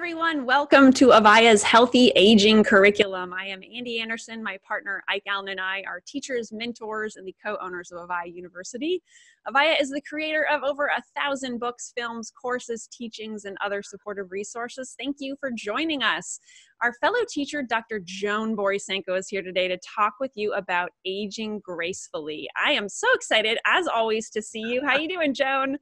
everyone. Welcome to AVAIYA's Healthy Aging Curriculum. I am Ande Anderson. My partner, Ike Allen, and I are teachers, mentors, and the co-owners of AVAIYA University. AVAIYA is the creator of over 1,000 books, films, courses, teachings, and other supportive resources. Thank you for joining us. Our fellow teacher, Dr. Joan Borysenko, is here today to talk with you about aging gracefully. I am so excited, as always, to see you. How you doing, Joan?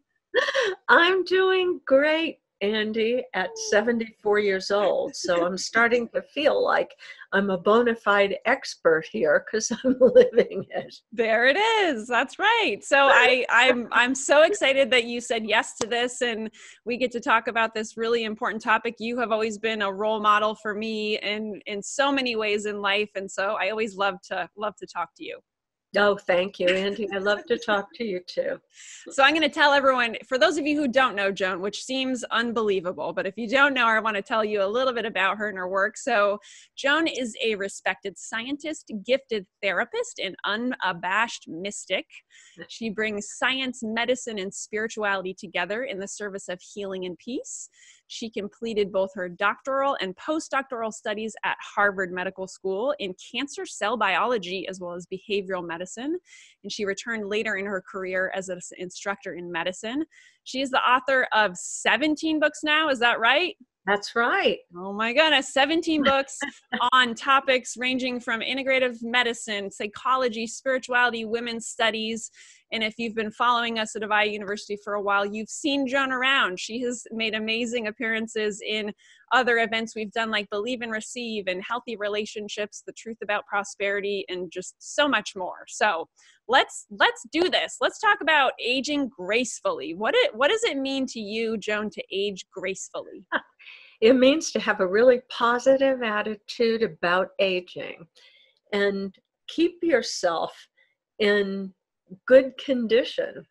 I'm doing great, Ande, at 74 years old. So I'm starting to feel like I'm a bona fide expert here because I'm living it. There it is. That's right. So I'm so excited that you said yes to this, and we get to talk about this really important topic. You have always been a role model for me in so many ways in life, and so I always love to talk to you. Oh, thank you, Ande. I love to talk to you too. So I'm going to tell everyone, for those of you who don't know Joan, which seems unbelievable, but if you don't know her, I want to tell you a little bit about her and her work. So Joan is a respected scientist, gifted therapist, and unabashed mystic. She brings science, medicine, and spirituality together in the service of healing and peace. She completed both her doctoral and postdoctoral studies at Harvard Medical School in cancer cell biology as well as behavioral medicine. And she returned later in her career as an instructor in medicine. She is the author of 17 books now. Is that right? That's right. Oh my goodness, 17 books on topics ranging from integrative medicine, psychology, spirituality, women's studies. And if you've been following us at AVAIYA University for a while, you've seen Joan around. She has made amazing appearances in other events we've done, like Believe and Receive and Healthy Relationships, The Truth About Prosperity, and just so much more. So let's do this. Let's talk about aging gracefully. What does it mean to you, Joan, to age gracefully? It means to have a really positive attitude about aging and keep yourself in good condition.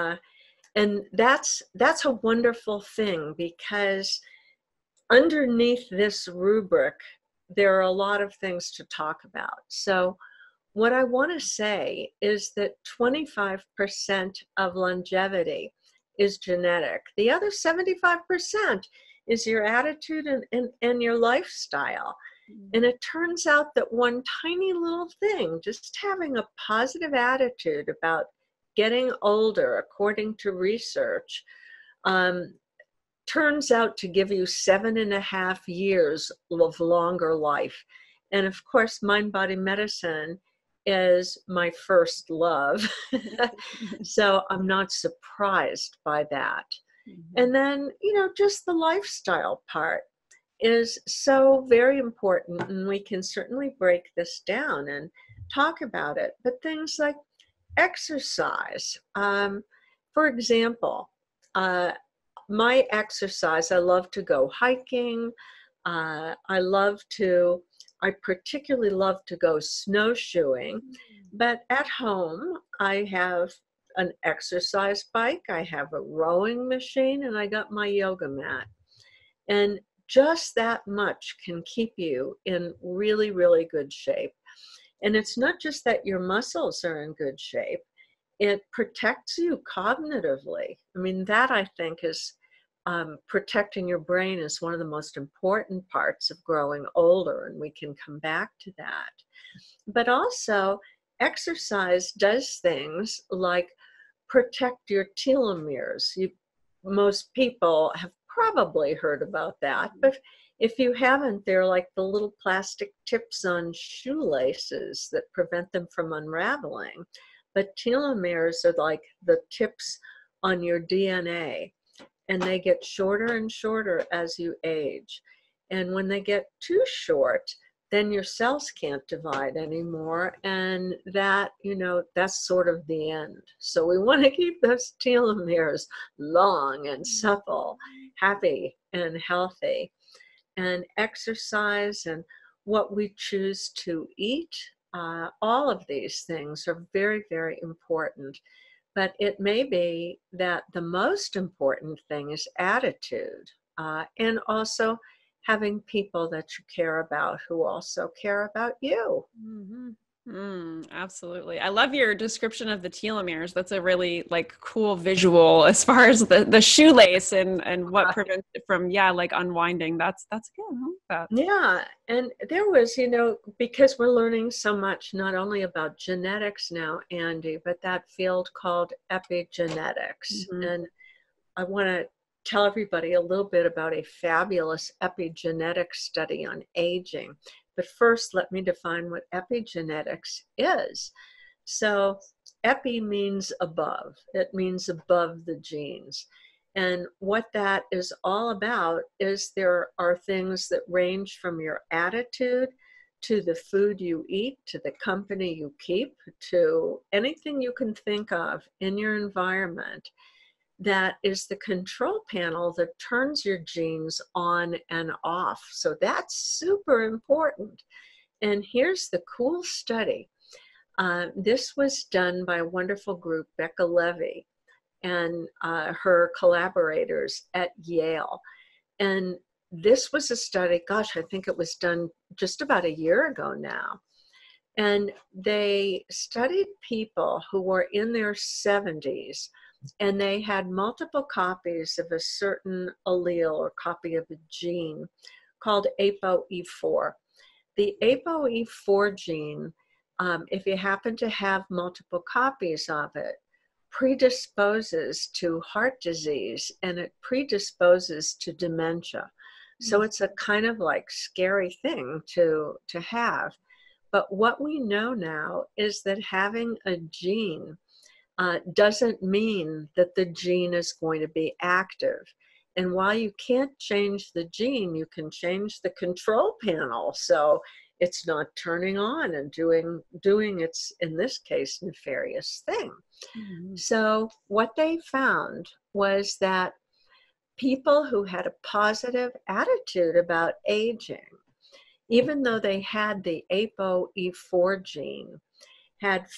And that's a wonderful thing, because underneath this rubric, there are a lot of things to talk about. So what I want to say is that 25% of longevity is genetic. The other 75% is your attitude and your lifestyle. And it turns out that one tiny little thing, just having a positive attitude about getting older, according to research, turns out to give you 7.5 years of longer life. And of course, mind-body medicine is my first love. So I'm not surprised by that. And then, just the lifestyle part is so very important, and we can certainly break this down and talk about it. But things like exercise, for example, my exercise, I love to go hiking. I particularly love to go snowshoeing, but at home I have an exercise bike, I have a rowing machine, and I got my yoga mat. And just that much can keep you in really, really good shape. And it's not just that your muscles are in good shape, it protects you cognitively. I mean, that I think is protecting your brain is one of the most important parts of growing older, and we can come back to that. But also, exercise does things like protect your telomeres. Most people have probably heard about that, but if you haven't, they're like the little plastic tips on shoelaces that prevent them from unraveling. But telomeres are like the tips on your DNA, and they get shorter and shorter as you age. And when they get too short, then your cells can't divide anymore, and that, that's sort of the end. So we want to keep those telomeres long and supple, happy and healthy. And exercise and what we choose to eat, all of these things are very, very important. But it may be that the most important thing is attitude, and also having people that you care about who also care about you. Mm-hmm. Absolutely. I love your description of the telomeres. That's a really like cool visual as far as the shoelace and what prevents it from, like unwinding. That's good. I like that. Yeah. And there was, because we're learning so much, not only about genetics now, Andy, but that field called epigenetics. And I want to tell everybody a little bit about a fabulous epigenetic study on aging. But first, let me define what epigenetics is. So epi means above. It means above the genes. And what that is all about is there are things that range from your attitude to the food you eat, to the company you keep, to anything you can think of in your environment. That is the control panel that turns your genes on and off. So that's super important. And here's the cool study. This was done by a wonderful group, Becca Levy, and her collaborators at Yale. And this was a study, gosh, I think it was done just about a year ago now. And they studied people who were in their 70s, and they had multiple copies of a certain allele or copy of a gene called ApoE4. The ApoE4 gene, if you happen to have multiple copies of it, predisposes to heart disease and it predisposes to dementia. So it's a kind of like scary thing to have. But what we know now is that having a gene doesn't mean that the gene is going to be active. And while you can't change the gene, you can change the control panel. So it's not turning on and doing its, in this case, nefarious thing. So what they found was that people who had a positive attitude about aging, even though they had the ApoE4 gene, had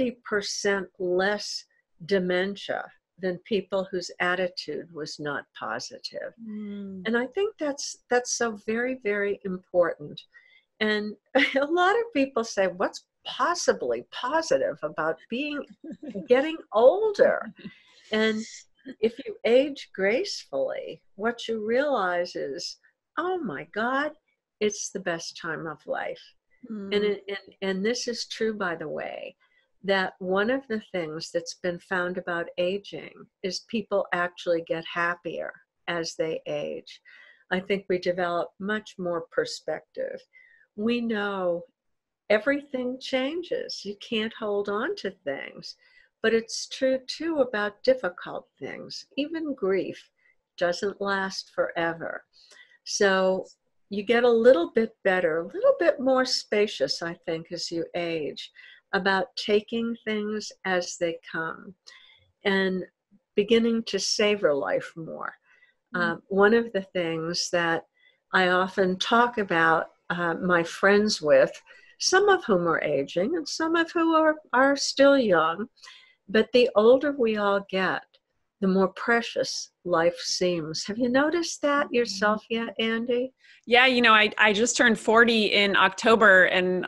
50% less dementia than people whose attitude was not positive. And I think that's so very, very important. And a lot of people say, what's possibly positive about getting older? And if you age gracefully, what you realize is, oh my God, it's the best time of life. And this is true, by the way, that one of the things that's been found about aging is people actually get happier as they age. I think we develop much more perspective. We know everything changes. You can't hold on to things. But it's true, too, about difficult things. Even grief doesn't last forever. So you get a little bit better, a little bit more spacious, I think, as you age, about taking things as they come and beginning to savor life more. One of the things that I often talk about my friends with, some of whom are aging and some of whom are still young, but the older we all get, the more precious life seems. Have you noticed that yourself yet, Andy? Yeah, I just turned 40 in October, and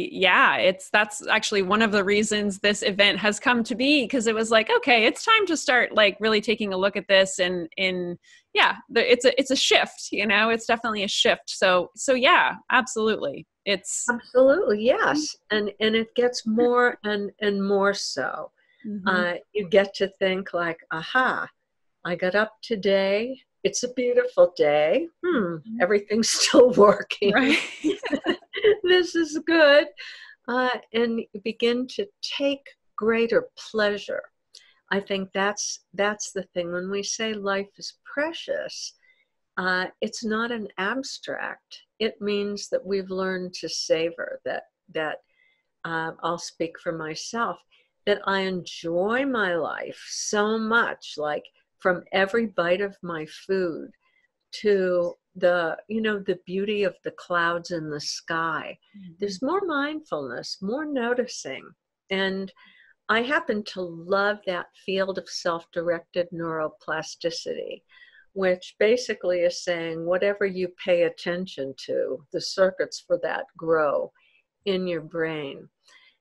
that's actually one of the reasons this event has come to be, because it was like, okay, it's time to start like really taking a look at this, and it's a shift, it's definitely a shift. So yeah, absolutely. It's absolutely, yes. And it gets more and more so. You get to think like, aha, I got up today. It's a beautiful day. Everything's still working. Right. This is good. And you begin to take greater pleasure. I think that's the thing. When we say life is precious, it's not an abstract. It means that we've learned to savor that I'll speak for myself, that I enjoy my life so much, like from every bite of my food to the beauty of the clouds in the sky. There's more mindfulness, more noticing. And I happen to love that field of self-directed neuroplasticity, which basically is saying whatever you pay attention to, the circuits for that grow in your brain.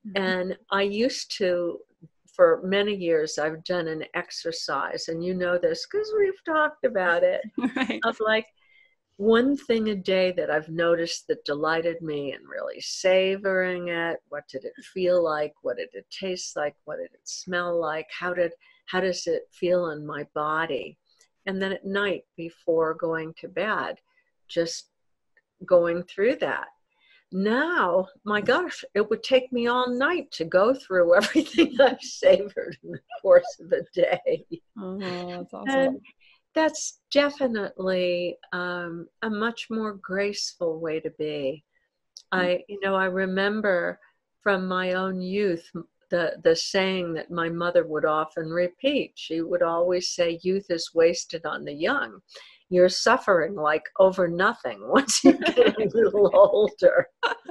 And I used to, for many years, I've done an exercise, and you know this because we've talked about it, Right. of like one thing a day that I've noticed that delighted me, and really savoring it. What did it feel like? What did it taste like? What did it smell like? How does it feel in my body? And then at night before going to bed, just going through that. Now, my gosh, it would take me all night to go through everything I've savored in the course of a day. Oh, that's awesome. And that's definitely a much more graceful way to be. I remember from my own youth the saying that my mother would often repeat. She would always say, "Youth is wasted on the young. You're suffering like over nothing once you get a little older."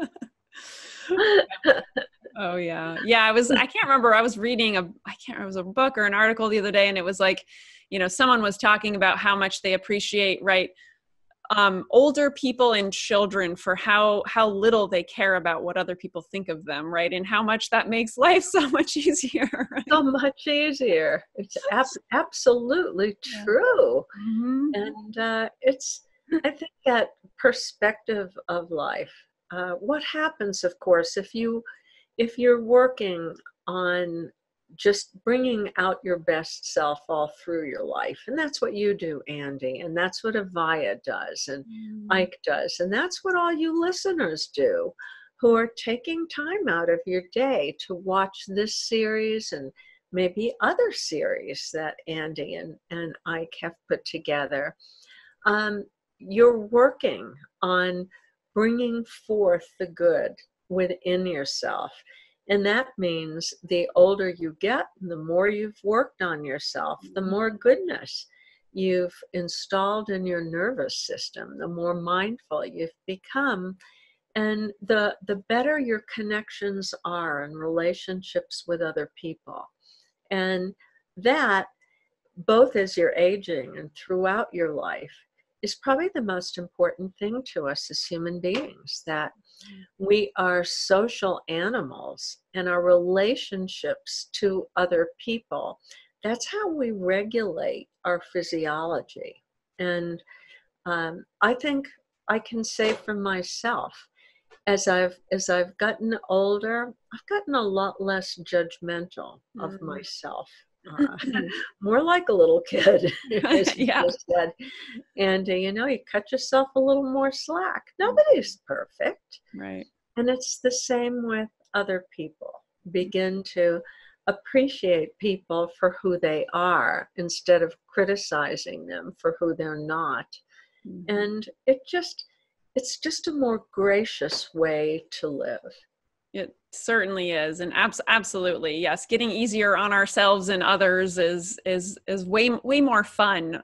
Oh yeah. Yeah, I can't remember, I was reading it was a book or an article the other day, and it was like, someone was talking about how much they appreciate, right, older people and children for how little they care about what other people think of them, right? And how much that makes life so much easier. Right? So much easier. It's absolutely true. Mm-hmm. And I think that perspective of life, what happens, of course, if you're working on just bringing out your best self all through your life, and that's what you do, Andy, and that's what AVAIYA does, and Ike does, and that's what all you listeners do who are taking time out of your day to watch this series and maybe other series that Andy and Ike have put together. You're working on bringing forth the good within yourself. And that means the older you get, the more you've worked on yourself, the more goodness you've installed in your nervous system, the more mindful you've become, and the better your connections are and relationships with other people. And that, both as you're aging and throughout your life, is probably the most important thing to us as human beings, that we are social animals, and our relationships to other people, that's how we regulate our physiology. And I think I can say for myself, as I've gotten older, I've gotten a lot less judgmental of myself. More like a little kid, as you just said. And you cut yourself a little more slack. Nobody's perfect. Right. And it's the same with other people. Begin to appreciate people for who they are instead of criticizing them for who they're not. And it's just a more gracious way to live. It certainly is. And absolutely. Yes. Getting easier on ourselves and others is way more fun.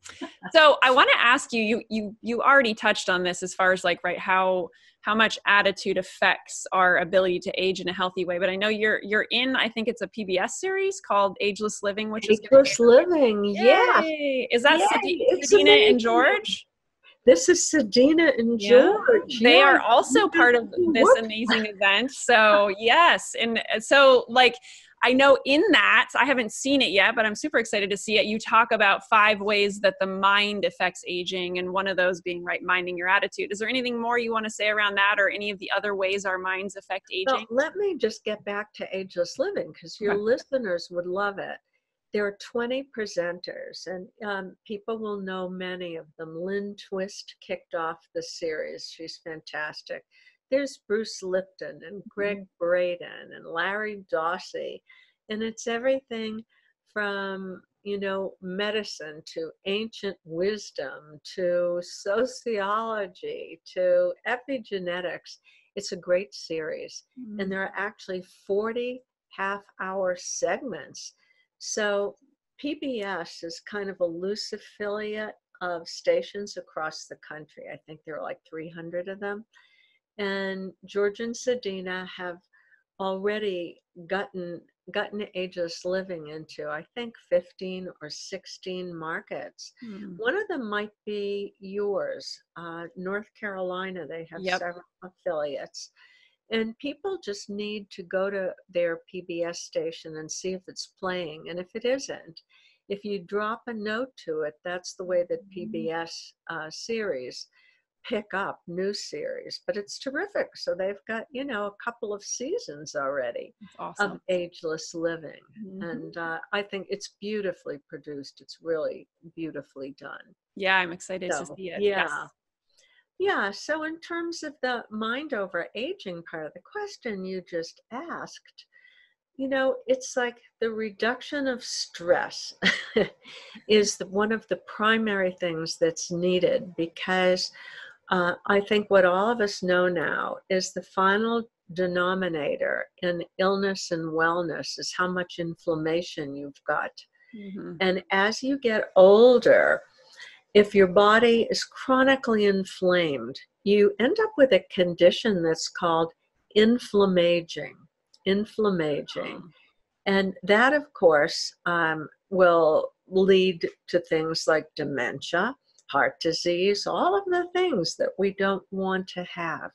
So I want to ask you already touched on this as far as like, right, how much attitude affects our ability to age in a healthy way. But I know you're in, I think it's a PBS series called Ageless Living, which is Ageless Living. Yeah. Is that Sadina and George? This is Sadina and George. They are also part of this amazing event. So yes. And so like, I know in that, I haven't seen it yet, but I'm super excited to see it. You talk about 5 ways that the mind affects aging, and one of those being, right, minding your attitude. Is there anything more you want to say around that, or any of the other ways our minds affect aging? Well, let me just get back to Ageless Living, because your listeners would love it. There are 20 presenters, and people will know many of them. Lynn Twist kicked off the series. She's fantastic. There's Bruce Lipton and Greg Braden and Larry Dawsey. And it's everything from, medicine to ancient wisdom to sociology to epigenetics. It's a great series. And there are actually 40 half-hour segments. So PBS is kind of a loose affiliate of stations across the country. I think there are like 300 of them. And George and Sadina have already gotten Ageless Living into, I think, 15 or 16 markets. One of them might be yours, North Carolina. They have several affiliates. And people just need to go to their PBS station and see if it's playing. And if it isn't, if you drop a note to it, that's the way that PBS series pick up new series. But it's terrific. So they've got, you know, a couple of seasons already Awesome. of ageless living. Mm-hmm. And I think it's beautifully produced. It's really beautifully done. Yeah, I'm excited to So, see it. yeah. Yes. Yeah, so in terms of the mind over aging part of the question you just asked, you know, it's like the reduction of stress is one of the primary things that's needed, because I think what all of us know now is the final denominator in illness and wellness is how much inflammation you've got. Mm-hmm. And as you get older, if your body is chronically inflamed, you end up with a condition that's called inflammaging. Inflammaging. And that, of course, will lead to things like dementia, heart disease, all of the things that we don't want to have.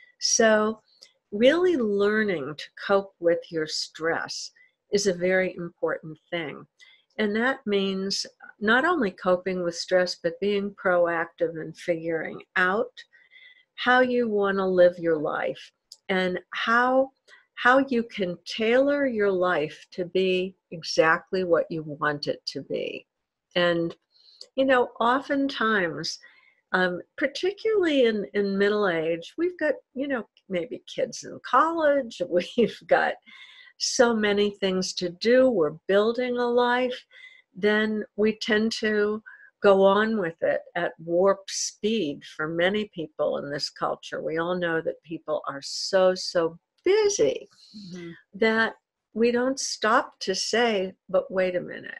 So really learning to cope with your stress is a very important thing. And that means not only coping with stress, but being proactive and figuring out how you want to live your life and how you can tailor your life to be exactly what you want it to be. And, you know, oftentimes, particularly in middle age, we've got, you know, maybe kids in college, we've got so many things to do, we're building a life, then we tend to go on with it at warp speed for many people in this culture. We all know that people are so busy Mm-hmm. that we don't stop to say, but wait a minute.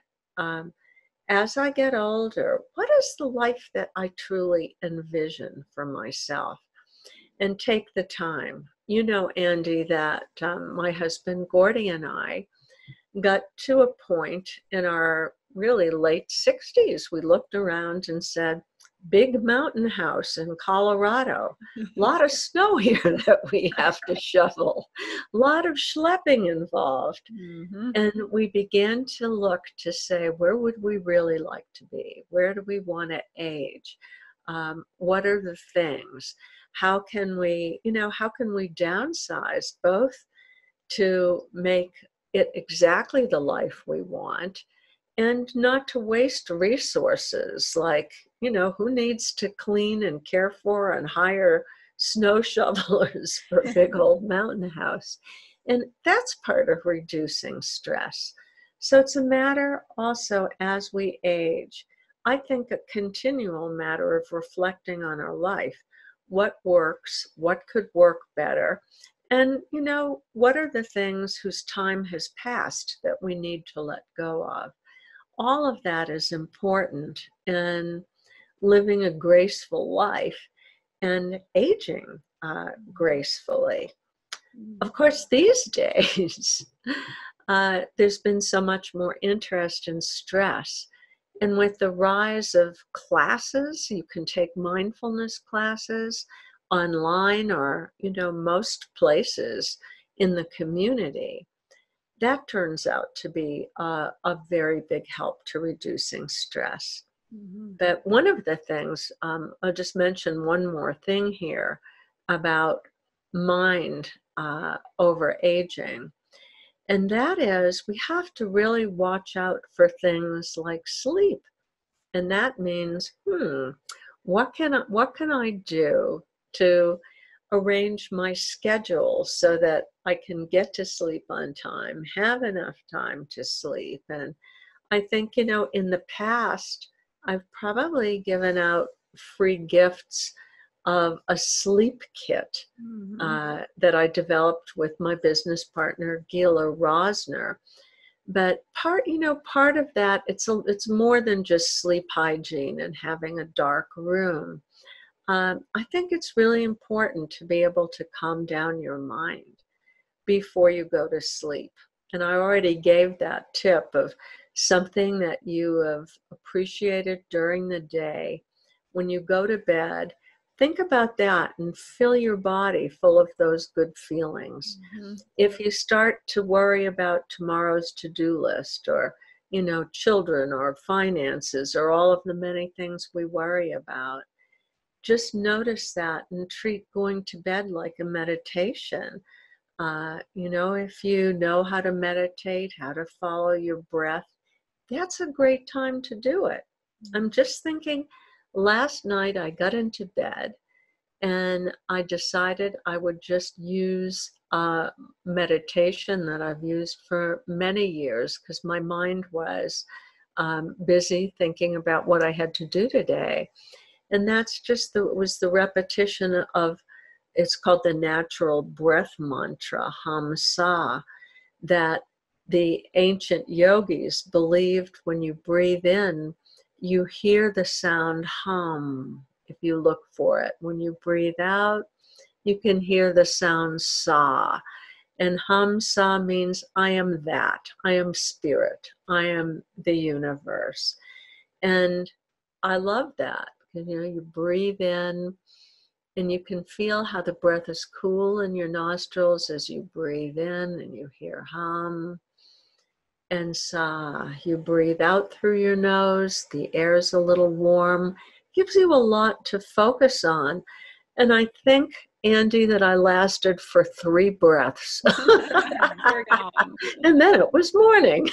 As I get older, what is the life that I truly envision for myself? And take the time. You know, Andy, that my husband Gordy and I got to a point in our really late 60s. We looked around and said, big mountain house in Colorado, a lot of snow here that we have to shovel, a lot of schlepping involved. Mm-hmm. And we began to look to say, where would we really like to be? Where do we want to age? What are the things? How can we, you know, how can we downsize both to make it exactly the life we want and not to waste resources? Like, you know, who needs to clean and care for and hire snow shovelers for a big old mountain house? And that's part of reducing stress. So it's a matter also as we age, I think a continual matter of reflecting on our life. What works? What could work better? And, you know, what are the things whose time has passed that we need to let go of? All of that is important in living a graceful life and aging gracefully. Of course, these days, there's been so much more interest in stress. And with the rise of classes, you can take mindfulness classes online or, you know, most places in the community. That turns out to be a very big help to reducing stress. Mm-hmm. But one of the things, I'll just mention one more thing here about mind over aging. And that is, we have to really watch out for things like sleep. And that means, what can I do to arrange my schedule so that I can get to sleep on time, have enough time to sleep? And I think, you know, in the past, I've probably given out free gifts of a sleep kit that I developed with my business partner, Gila Rosner. But part of that, it's more than just sleep hygiene and having a dark room. I think it's really important to be able to calm down your mind before you go to sleep. And I already gave that tip of something that you have appreciated during the day. When you go to bed, think about that and fill your body full of those good feelings. Mm-hmm. If you start to worry about tomorrow's to-do list, or, children or finances, or all of the many things we worry about, just notice that and treat going to bed like a meditation. If you know how to meditate, how to follow your breath, that's a great time to do it. I'm just thinking, last night I got into bed and I decided I would just use meditation that I've used for many years, because my mind was busy thinking about what I had to do today. And that's just it was the repetition of, it's called the natural breath mantra, Ham Sa, that the ancient yogis believed when you breathe in, you hear the sound hum if you look for it. When you breathe out, you can hear the sound sa. And Ham Sa means I am that, I am spirit, I am the universe. And I love that. You breathe in, and you can feel how the breath is cool in your nostrils as you breathe in, and you hear hum and sa. You breathe out through your nose, the air is a little warm, gives you a lot to focus on. And I think, Andy, that I lasted for 3 breaths. You're gone. And then it was morning.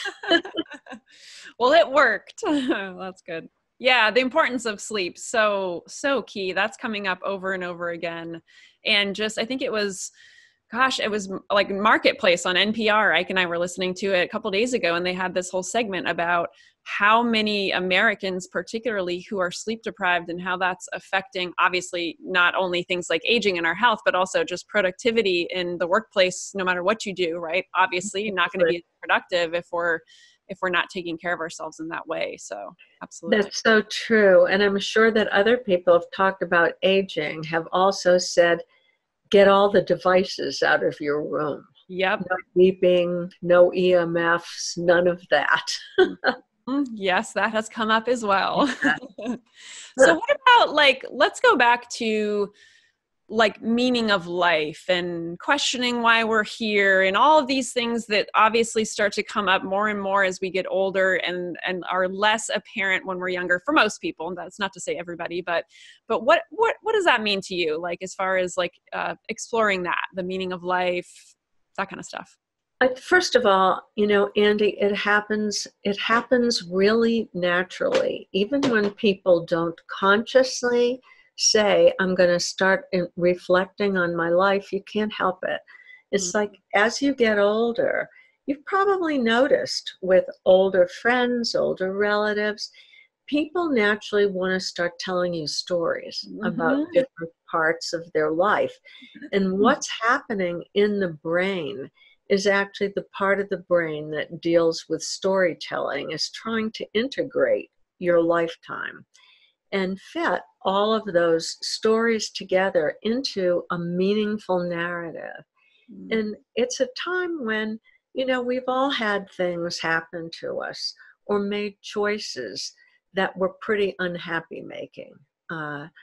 Well, it worked. That's good. Yeah, the importance of sleep, so key. That's coming up over and over again. And just, I think it was like Marketplace on NPR. Ike and I were listening to it a couple of days ago, and they had this whole segment about how many Americans, particularly, who are sleep deprived, and how that's affecting, obviously, not only things like aging and our health, but also just productivity in the workplace, no matter what you do, right? Obviously, you're not going to be productive if we're not taking care of ourselves in that way. So absolutely. That's so true. And I'm sure that other people have talked about aging, have also said, get all the devices out of your room. Yep. No beeping, no EMFs, none of that. Yes, that has come up as well. So what about, let's go back to meaning of life and questioning why we're here, and all of these things that obviously start to come up more and more as we get older, and are less apparent when we're younger for most people. And that's not to say everybody, but what does that mean to you? As far as exploring that, the meaning of life, that kind of stuff. First of all, Andy, it happens really naturally. Even when people don't consciously say, I'm going to start reflecting on my life, you can't help it. It's like, as you get older, you've probably noticed with older friends, older relatives, people naturally want to start telling you stories about different parts of their life. And what's happening in the brain is actually the part of the brain that deals with storytelling, is trying to integrate your lifetime and fit all of those stories together into a meaningful narrative. And it's a time when, we've all had things happen to us or made choices that were pretty unhappy making, and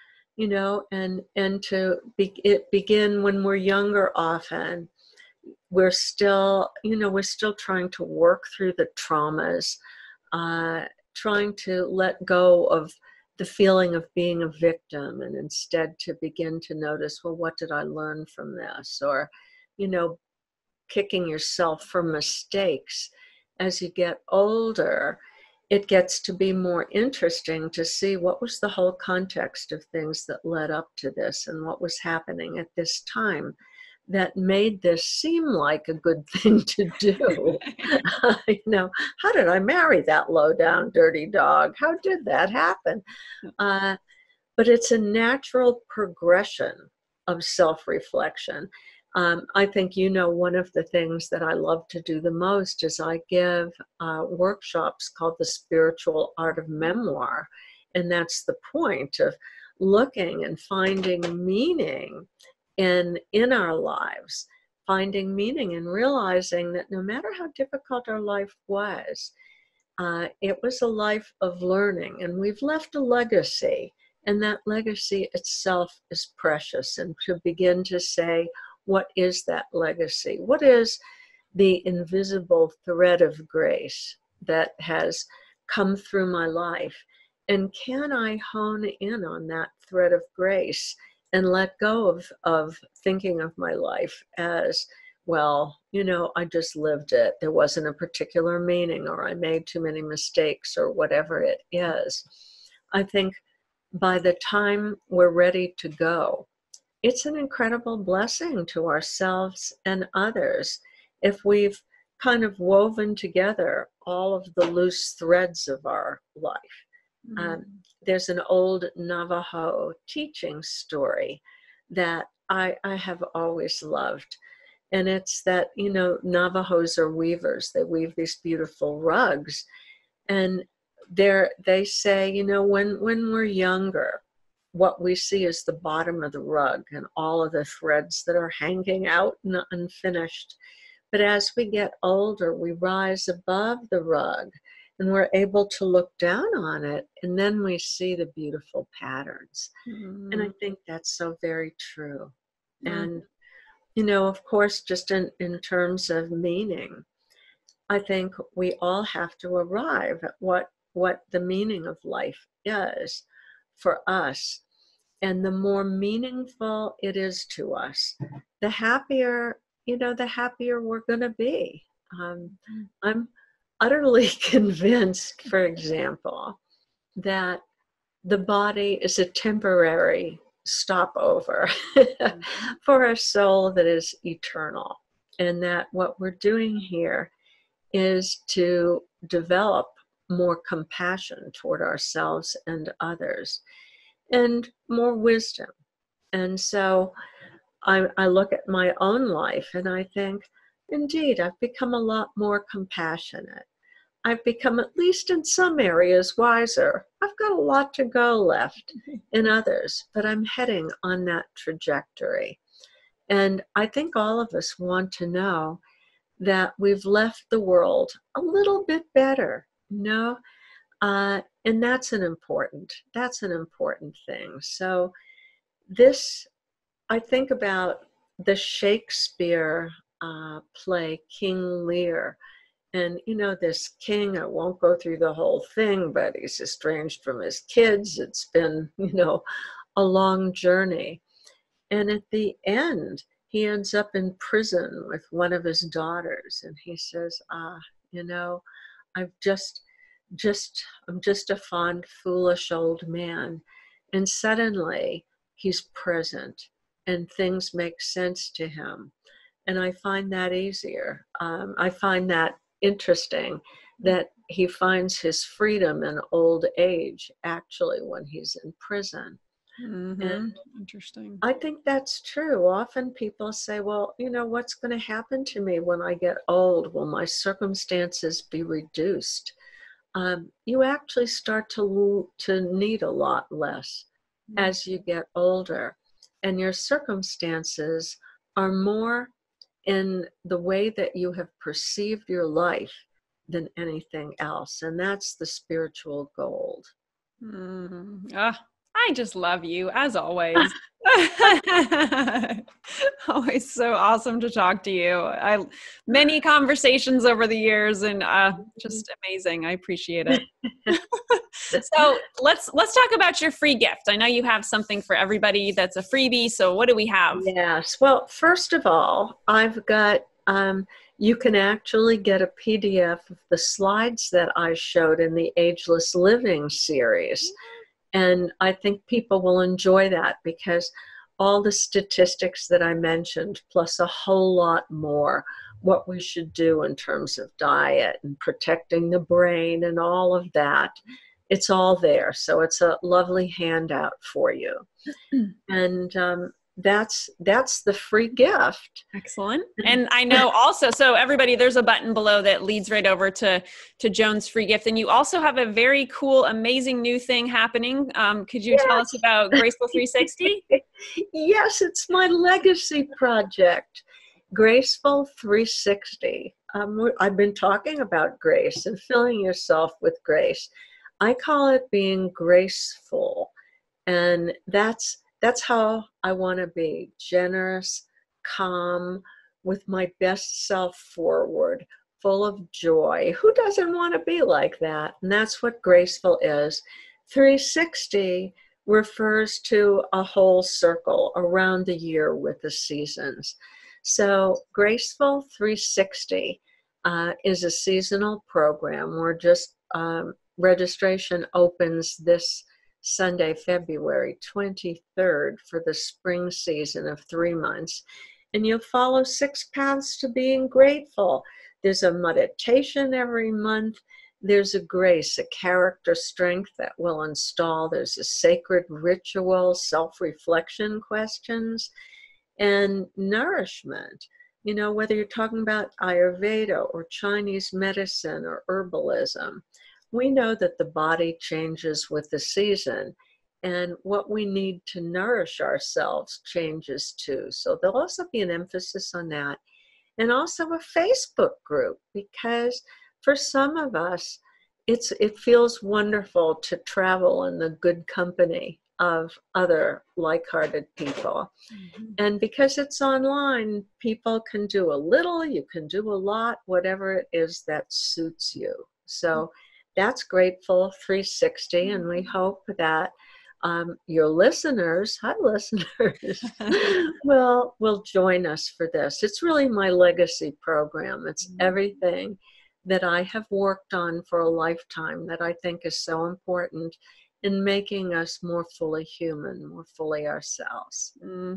to begin when we're younger. Often we're still trying to work through the traumas, trying to let go of the feeling of being a victim, and instead to begin to notice, well, what did I learn from this? Or, kicking yourself for mistakes. As you get older, it gets to be more interesting to see what was the whole context of things that led up to this, and what was happening at this time that made this seem like a good thing to do. How did I marry that low down dirty dog? How did that happen? But it's a natural progression of self-reflection. I think one of the things that I love to do the most is I give workshops called the Spiritual Art of Memoir. And that's the point of looking and finding meaning in our lives, finding meaning and realizing that no matter how difficult our life was, it was a life of learning, and we've left a legacy. And that legacy itself is precious. And to begin to say, what is that legacy? What is the invisible thread of grace that has come through my life? And can I hone in on that thread of grace and let go of thinking of my life as, well, I just lived it. There wasn't a particular meaning, or I made too many mistakes, or whatever it is. I think by the time we're ready to go, it's an incredible blessing to ourselves and others if we've kind of woven together all of the loose threads of our life. There's an old Navajo teaching story that I have always loved. And it's that, Navajos are weavers. They weave these beautiful rugs. And they say, when we're younger, what we see is the bottom of the rug and all of the threads that are hanging out and unfinished. But as we get older, we rise above the rug and we're able to look down on it, and then we see the beautiful patterns. And I think that's so very true. And, of course, just in terms of meaning, I think we all have to arrive at what the meaning of life is for us. And the more meaningful it is to us, the happier, we're going to be. I'm utterly convinced, for example, that the body is a temporary stopover for a soul that is eternal. And that what we're doing here is to develop more compassion toward ourselves and others, and more wisdom. And so I look at my own life and I think, indeed, I've become a lot more compassionate. I've become, at least in some areas, wiser. I've got a lot to go left in others, but I'm heading on that trajectory. And I think all of us want to know that we've left the world a little bit better, and that's an important thing. So I think about the Shakespeare play King Lear. And, this king, I won't go through the whole thing, but he's estranged from his kids. It's been, a long journey. And at the end, he ends up in prison with one of his daughters. And he says, I'm just a fond, foolish old man. And suddenly he's present and things make sense to him. And I find that easier. I find that interesting, that he finds his freedom in old age, actually, when he's in prison. And interesting. I think that's true. Often people say, well, what's going to happen to me when I get old? Will my circumstances be reduced? You actually start to need a lot less as you get older. And your circumstances are more in the way that you have perceived your life than anything else. And that's the spiritual gold. I just love you, as always. Always so awesome to talk to you. Many conversations over the years, and just amazing. I appreciate it. So let's talk about your free gift. I know you have something for everybody that's a freebie. So what do we have? Yes. Well, first of all, I've got, you can actually get a PDF of the slides that I showed in the Ageless Living series. And I think people will enjoy that, because all the statistics that I mentioned, plus a whole lot more, what we should do in terms of diet and protecting the brain and all of that, it's all there. So it's a lovely handout for you. And that's the free gift. Excellent. And I know also, so everybody, there's a button below that leads right over to Joan's free gift. And you also have a very cool, amazing new thing happening. Could you tell us about Graceful 360? Yes, it's my legacy project, Graceful 360. I've been talking about grace and filling yourself with grace. I call it being graceful. And that's how I want to be: generous, calm, with my best self forward, full of joy. Who doesn't want to be like that? And that's what graceful is. 360 refers to a whole circle around the year with the seasons. So Graceful 360 is a seasonal program. We're just registration opens this Sunday, February 23rd, for the spring season of 3 months. And you'll follow 6 paths to being grateful. There's a meditation every month. There's a grace, a character strength that will install. There's a sacred ritual, self-reflection questions, and nourishment. You know, whether you're talking about Ayurveda or Chinese medicine or herbalism, we know that the body changes with the season, and what we need to nourish ourselves changes too. So there'll also be an emphasis on that. And also a Facebook group, because for some of us, it feels wonderful to travel in the good company of other like-hearted people. Mm-hmm. And because it's online, people can do a little, you can do a lot, whatever it is that suits you. So that's Grateful 360, and we hope that your listeners, hi listeners, will join us for this. It's really my legacy program. It's everything that I have worked on for a lifetime that I think is so important in making us more fully human, more fully ourselves.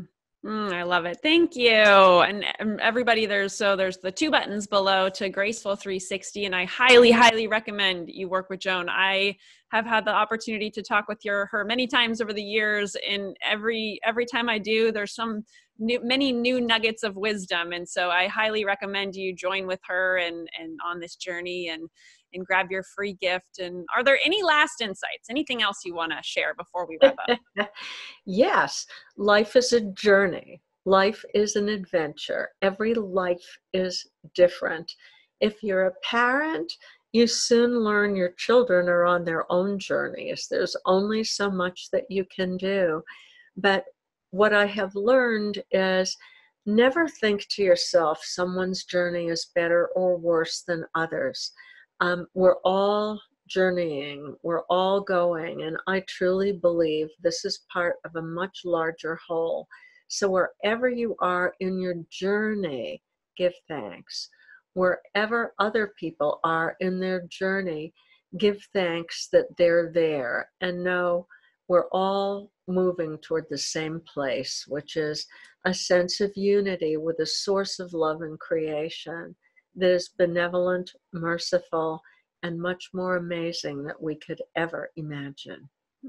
I love it. Thank you. And everybody, there's the 2 buttons below to Graceful 360. And I highly, highly recommend you work with Joan. I have had the opportunity to talk with her many times over the years. And every time I do, there's many new nuggets of wisdom. And so I highly recommend you join with her and on this journey and grab your free gift. And are there any last insights? Anything else you want to share before we wrap up? Yes, life is a journey. Life is an adventure. Every life is different. If you're a parent, you soon learn your children are on their own journeys. There's only so much that you can do. But what I have learned is never think to yourself someone's journey is better or worse than others. We're all journeying, we're all going, and I truly believe this is part of a much larger whole. So wherever you are in your journey, give thanks. Wherever other people are in their journey, give thanks that they're there, and know we're all moving toward the same place, which is a sense of unity with a source of love and creation that is benevolent, merciful, and much more amazing than we could ever imagine.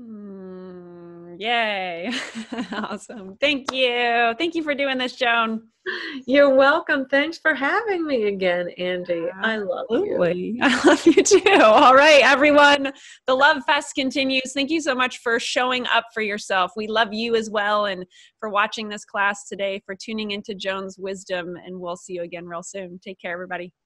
Yay. Awesome. Thank you. Thank you for doing this, Joan. You're welcome. Thanks for having me again, Andy. I love you. I love you too. All right, everyone. The Love Fest continues. Thank you so much for showing up for yourself. We love you as well, and for watching this class today, for tuning into Joan's wisdom, and we'll see you again real soon. Take care, everybody.